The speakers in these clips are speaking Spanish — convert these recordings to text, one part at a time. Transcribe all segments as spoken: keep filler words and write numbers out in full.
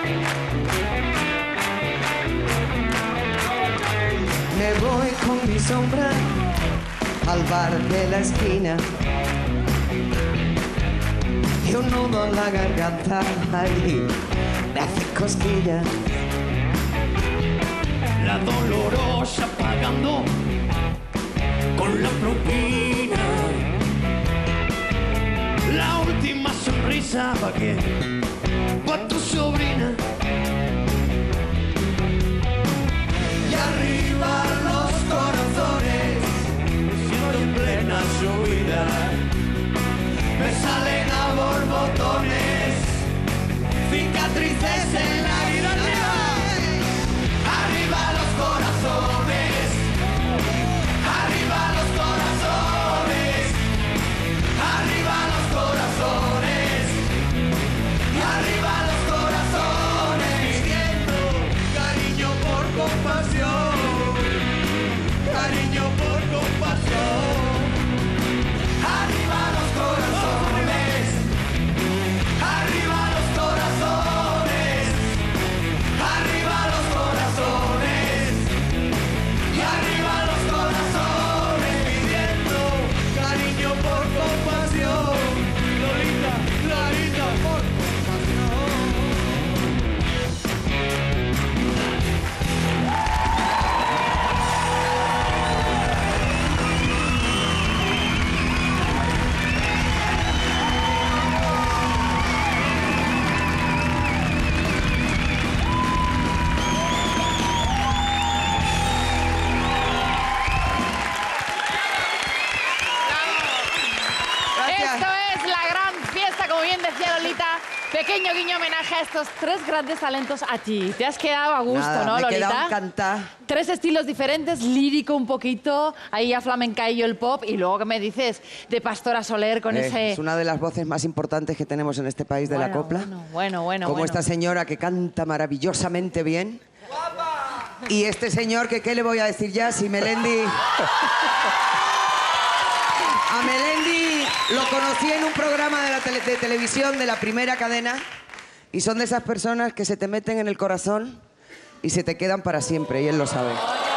Me voy con mi sombra al bar de la esquina y un nudo en la garganta ahí me hace cosquillas. La dolorosa pagando con la propina. La última sonrisa, ¿pa' qué? Pa' tu sobrina. Y arriba los corazones, siento en plena subida. Me salen a borbotones, cicatrices en la herida. Arriba los corazones, arriba los corazones, arriba los corazones, y arriba los corazones, pidiendo cariño por compasión, cariño por compasión. Arriba los corazones, arriba los corazones, arriba los corazones, y arriba los corazones, pidiendo cariño por compasión. Lolita, Lolita, por Esto es la gran fiesta, como bien decía Lolita. Pequeño guiño homenaje a estos tres grandes talentos a ti. Te has quedado a gusto, Nada, ¿no, me he Lolita? quedado encantada. Tres estilos diferentes, lírico un poquito, ahí a flamencaillo el pop, y luego, ¿qué me dices? De Pastora Soler con Eh, ese... Es una de las voces más importantes que tenemos en este país de la Bueno, copla. Bueno, bueno, bueno. Como bueno. esta señora que canta maravillosamente bien. Y este señor que, ¿qué le voy a decir ya? Si Melendi... A Melendi lo conocí en un programa de, la tele- de televisión de la primera cadena y son de esas personas que se te meten en el corazón y se te quedan para siempre, y él lo sabe.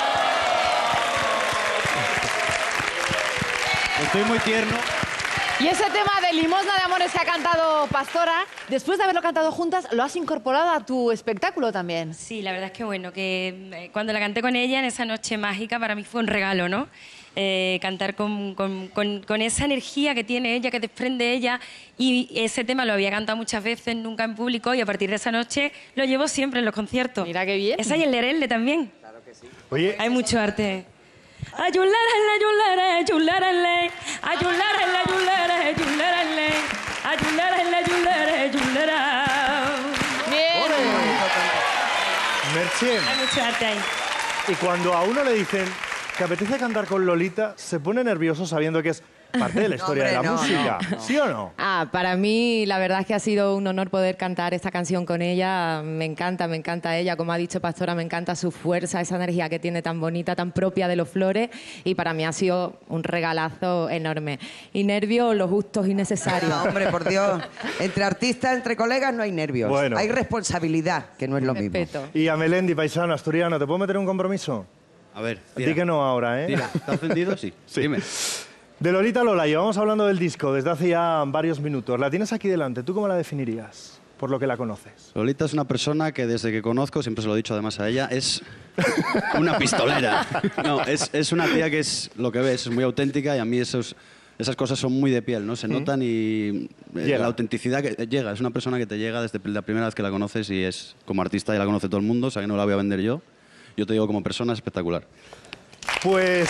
Estoy muy tierno. Y ese tema de Limosna de Amores que ha cantado Pastora, después de haberlo cantado juntas, lo has incorporado a tu espectáculo también. Sí, la verdad es que bueno, que eh, cuando la canté con ella en esa noche mágica para mí fue un regalo, ¿no? Eh, cantar con, con, con, con esa energía que tiene ella, que desprende ella, y ese tema lo había cantado muchas veces, nunca en público, y a partir de esa noche lo llevo siempre en los conciertos. Mira qué bien. Esa y el lerelle también. Claro que sí. Oye, Hay mucho arte. Ayulara, ayulara, ayulara, ayulara, ayulara, ayulara, ayulara, ayulara, ayulara. Bien. Merche, Hay mucho arte ahí. y cuando a uno le dicen que apetece cantar con Lolita, se pone nervioso sabiendo que es parte de la historia hombre, de la no, música. no, no. ¿Sí o no? Ah, para mí la verdad es que ha sido un honor poder cantar esta canción con ella. Me encanta, me encanta ella. Como ha dicho Pastora, me encanta su fuerza, esa energía que tiene tan bonita, tan propia de los Flores. Y para mí ha sido un regalazo enorme. Y nervios, los justos y necesarios. No, hombre, por Dios. Entre artistas, entre colegas no hay nervios. Bueno. Hay responsabilidad, que no es lo mismo. Respeto. Y a Melendi, paisano, asturiano, ¿te puedo meter un compromiso? A ver, Di que no ahora, ¿eh? Tira. ¿Estás ofendido? Sí. Sí. Dime. De Lolita Lola, llevamos hablando del disco desde hace ya varios minutos. La tienes aquí delante. ¿Tú cómo la definirías? Por lo que la conoces. Lolita es una persona que desde que conozco, siempre se lo he dicho además a ella, es una pistolera. No, es, es una tía que es lo que ves, es muy auténtica y a mí esos, esas cosas son muy de piel, ¿no? Se notan y eh, Llega. la autenticidad que eh, llega. Es una persona que te llega desde la primera vez que la conoces y es como artista y la conoce todo el mundo, o sea que no la voy a vender yo. Yo te digo como persona es espectacular. Pues...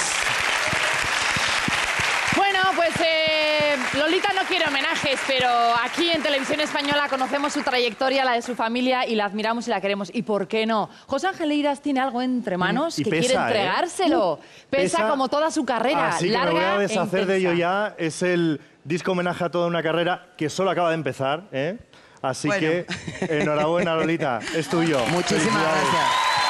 Bueno, pues eh, Lolita no quiere homenajes, pero aquí en Televisión Española conocemos su trayectoria, la de su familia, y la admiramos y la queremos. ¿Y por qué no? José Ángel Leiras tiene algo entre manos Y que pesa, quiere ¿eh? entregárselo. Pesa, Pesa. como toda su carrera, Así que larga me voy a e deshacer de ello intensa. ya. Es el disco homenaje a toda una carrera que solo acaba de empezar, ¿eh? Así Bueno. que enhorabuena, Lolita. Es tuyo. Muchísimas Felicidades. gracias.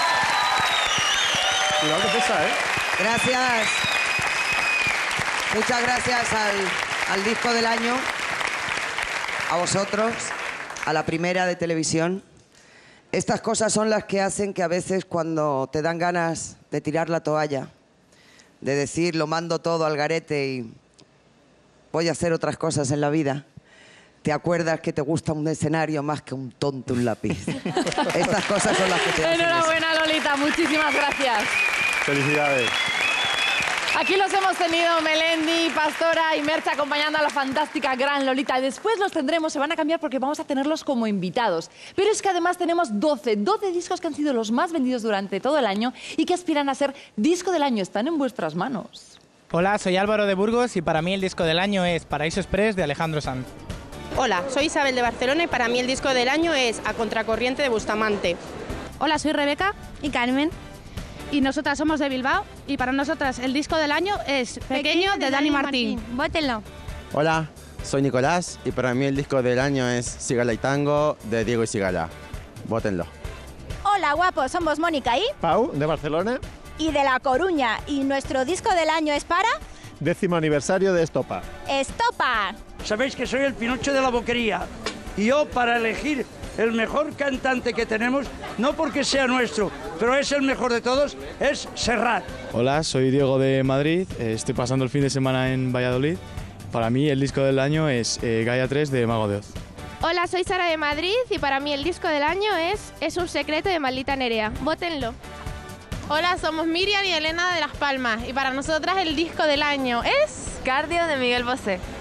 Cuidado que pesa, ¿eh? Gracias. Muchas gracias al, al disco del año, a vosotros, a la primera de televisión Estas cosas son las que hacen que a veces cuando te dan ganas de tirar la toalla, de decir lo mando todo al garete y voy a hacer otras cosas en la vida, te acuerdas que te gusta un escenario más que un tonto un lápiz. Estas cosas son las que te hacen eso. Enhorabuena, Lolita, muchísimas gracias. Felicidades. Aquí los hemos tenido Melendi, Pastora y Merche acompañando a la fantástica gran Lolita. Después los tendremos, se van a cambiar porque vamos a tenerlos como invitados. Pero es que además tenemos doce, doce discos que han sido los más vendidos durante todo el año y que aspiran a ser disco del año. Están en vuestras manos. Hola, soy Álvaro de Burgos y para mí el disco del año es Paraíso Express de Alejandro Sanz. Hola, soy Isabel de Barcelona y para mí el disco del año es A Contracorriente de Bustamante. Hola, soy Rebeca y Carmen. Y nosotras somos de Bilbao y para nosotras el disco del año es Pequeño de Dani Martín. Vótenlo. Hola, soy Nicolás y para mí el disco del año es Sigala y Tango de Diego y Sigala. Vótenlo. Hola, guapos, somos Mónica y Pau, de Barcelona. Y de La Coruña. Y nuestro disco del año es para... Décimo aniversario de Estopa. ¡Estopa! Sabéis que soy el Pinocho de la Boquería. Y yo, para elegir el mejor cantante que tenemos, no porque sea nuestro, pero es el mejor de todos, es Serrat. Hola, soy Diego de Madrid, eh, estoy pasando el fin de semana en Valladolid. Para mí el disco del año es eh, Gaia tres de Mago de Oz. Hola, soy Sara de Madrid y para mí el disco del año es Es un secreto de Maldita Nerea. Vótenlo. Hola, somos Miriam y Elena de Las Palmas y para nosotras el disco del año es Cardio de Miguel Bosé.